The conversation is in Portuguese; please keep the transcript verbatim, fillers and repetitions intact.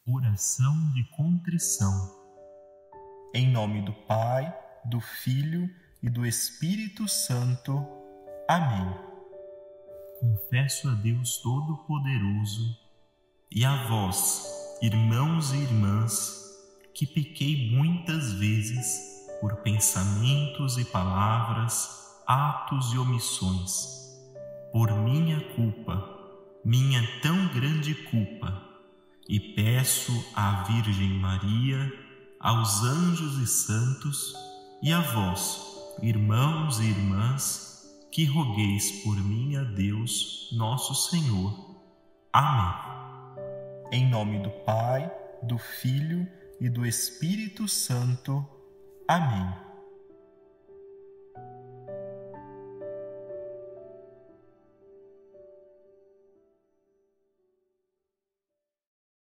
Oração de contrição. Em nome do Pai, do Filho e do Espírito Santo. Amém. Confesso a Deus Todo-Poderoso e a vós, irmãos e irmãs, que pequei muitas vezes por pensamentos e palavras, atos e omissões. Por minha culpa, minha tão grande culpa, e peço à Virgem Maria, aos anjos e santos, e a vós, irmãos e irmãs, que rogueis por mim a Deus, nosso Senhor. Amém. Em nome do Pai, do Filho e do Espírito Santo. Amém.